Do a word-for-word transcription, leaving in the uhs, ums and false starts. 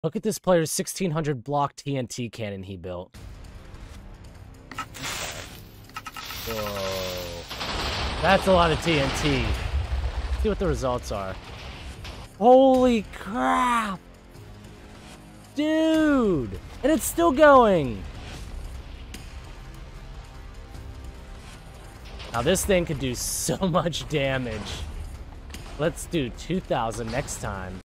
Look at this player's sixteen hundred block T N T cannon he built. Whoa. That's a lot of T N T. Let's see what the results are. Holy crap! Dude! And it's still going! Now this thing could do so much damage. Let's do two thousand next time.